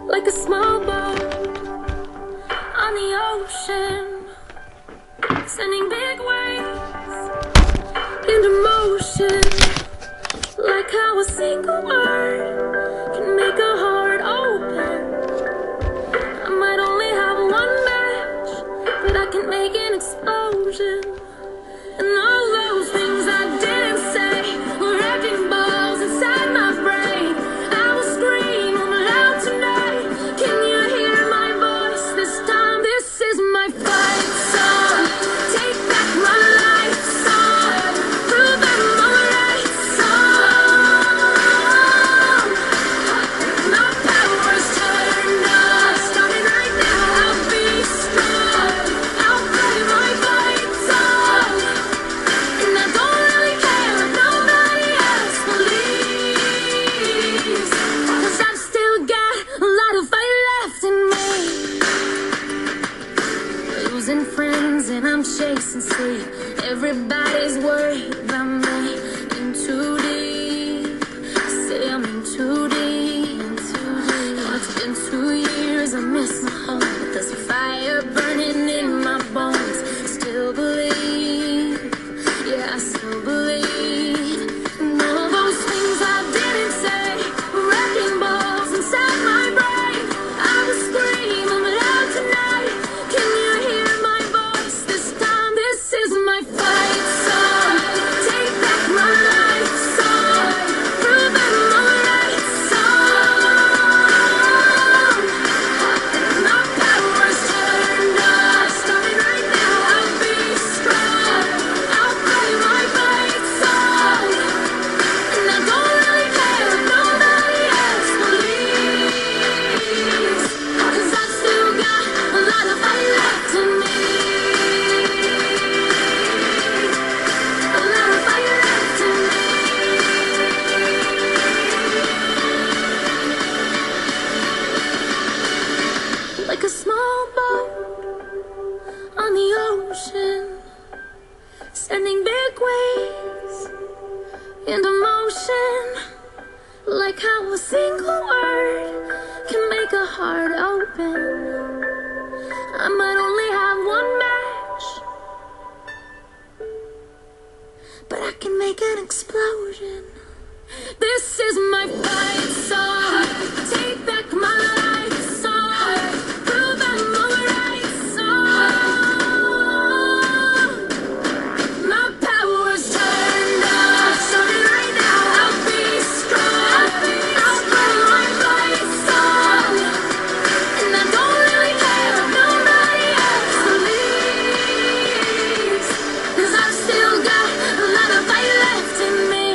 like a small boat on the ocean, sending big waves into motion, like how a single word can make a heart open. I might only have one match, but I can make an explosion. And all those things I didn't say were wrecking balls inside my brain. I will scream loud tonight. Can you hear my voice this time? This is my fight song. Take back my life song. Prove I'm alright song. My power's turned up. Starting right now, I'll be strong. I'll play my fight song. And I don't really care if nobody else believes, 'cause I've still got a lot of fight left in me. Losing friends and I'm chasing sleep. Everybody's worried about me. In too deep, say I'm in too deep. Oh, it's been 2 years, I miss my home, but there's a fire burning in my bones. Still believe, yeah, I still believe. And all those things I didn't say were wrecking balls inside my brain. I will scream loud tonight. Can you hear my voice this time? This is my fight song. Take back my life song. Prove I'm alright song. My power's turned up. Starting right now, I'll be strong. I'll play my fight song. And I don't really care if nobody else believes, 'cause I've still got a lot of fight left in me. A lot of fight left in me. Like a small boat on the ocean, sending big waves into motion, like how a single word can make a heart open. I might only have one match, but I can make an explosion. This is my fight song. Take back my life song. Prove I'm alright song. My power's turned up. Starting right now, I'll be strong. I'll play my fight song. And I don't really care if nobody else believes, 'cause I've still got a lot of fight left in me.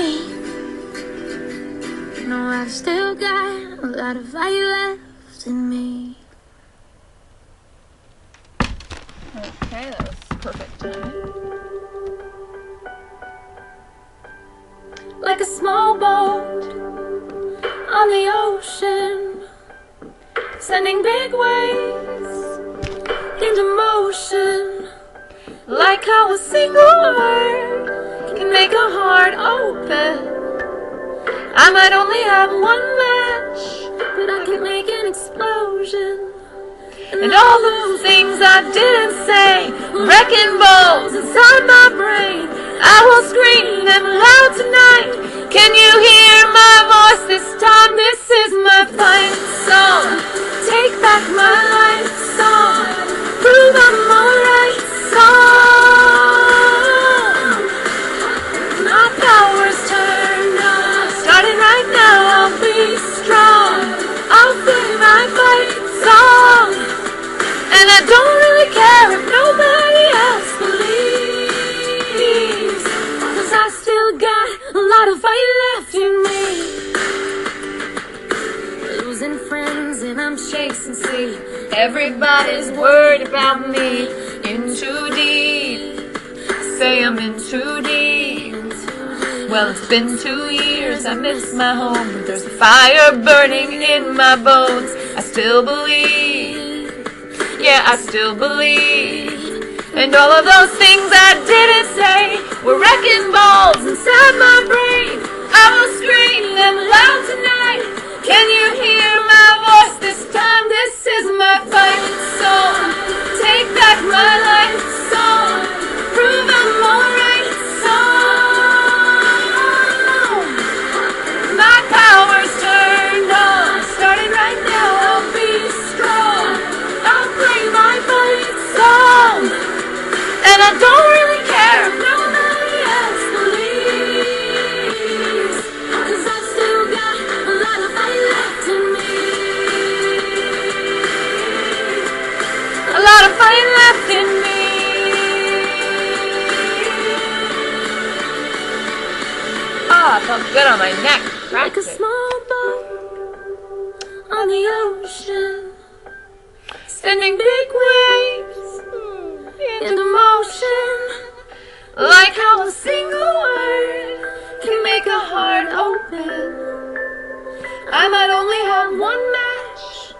No, I've still got a lot of fight left in me. Okay, that was perfect timing. Like a small boat on the ocean, sending big waves into motion, like how a single word can make a heart open. I might only have one match, but I can make an explosion. And all those things I didn't say, wrecking balls inside my brain. I will scream them loud tonight. Can you hear my voice this time? This is my fight song. Take back my life song. Prove I'm alright song. My power's turned up. Starting right now, I'll be strong. I'll play my fight song. And I don't really care if nobody else believes, 'cause I still got a lot of fight left in me. Losing friends and I'm chasing sleep. Everybody's worried about me. In too deep, say I'm in too deep. Well, it's been 2 years, I miss my home, but there's a fire burning in my bones. I still believe, yeah, I still believe. And all of those things I didn't say were wrecking balls inside my brain. I will scream them loud tonight. Can you hear my voice this time? Good on my neck. like a Practice. small boat on the ocean, Sending big waves into motion, like how a single word can make a heart open. I might only have one match,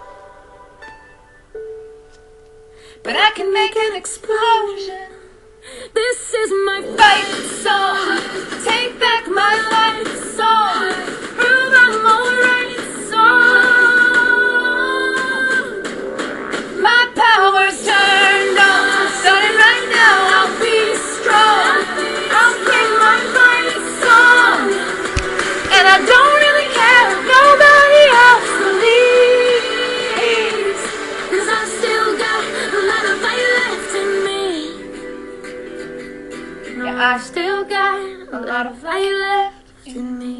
But I can make an explosion. this is my Fight song. Take back my life song. Prove I'm alright song. My power's turned on. Starting right now, I'll be strong. I'll sing my fight song. And I don't really care if nobody else believes. 'cause I still got a lot of fight left in me. Yeah, I still got a lot of fight left in me.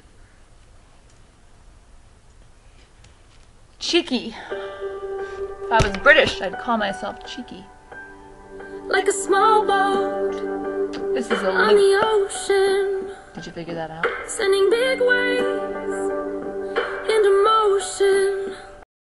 Cheeky. If I was British, I'd call myself cheeky. Like a small boat This is a on loop. the ocean, Did you figure that out? sending big waves